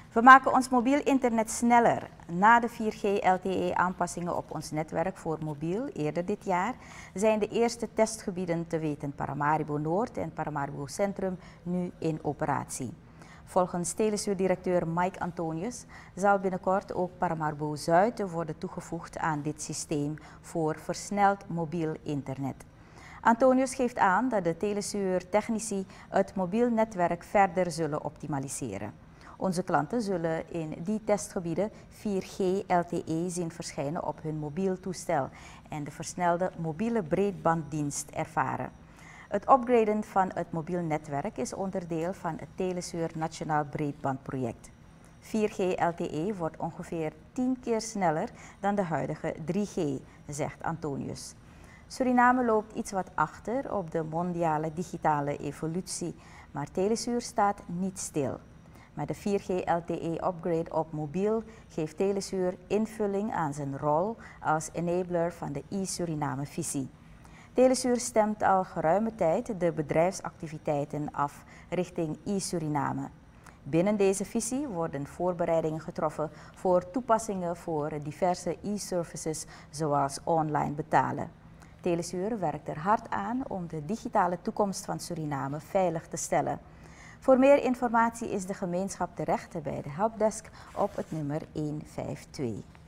We maken ons mobiel internet sneller. Na de 4G LTE-aanpassingen op ons netwerk voor mobiel eerder dit jaar zijn de eerste testgebieden te weten Paramaribo Noord en Paramaribo Centrum nu in operatie. Volgens Telesuur-directeur Mike Antonius zal binnenkort ook Paramaribo Zuid worden toegevoegd aan dit systeem voor versneld mobiel internet. Antonius geeft aan dat de Telesuur-technici het mobiel netwerk verder zullen optimaliseren. Onze klanten zullen in die testgebieden 4G LTE zien verschijnen op hun mobiel toestel en de versnelde mobiele breedbanddienst ervaren. Het upgraden van het mobiel netwerk is onderdeel van het Telesuur Nationaal Breedbandproject. 4G LTE wordt ongeveer 10 keer sneller dan de huidige 3G, zegt Antonius. Suriname loopt iets wat achter op de mondiale digitale evolutie, maar Telesuur staat niet stil. Met de 4G LTE-upgrade op mobiel geeft Telesuur invulling aan zijn rol als enabler van de e-Suriname-visie. Telesuur stemt al geruime tijd de bedrijfsactiviteiten af richting e-Suriname. Binnen deze visie worden voorbereidingen getroffen voor toepassingen voor diverse e-services zoals online betalen. Telesuur werkt er hard aan om de digitale toekomst van Suriname veilig te stellen. Voor meer informatie is de gemeenschap terecht bij de helpdesk op het nummer 152.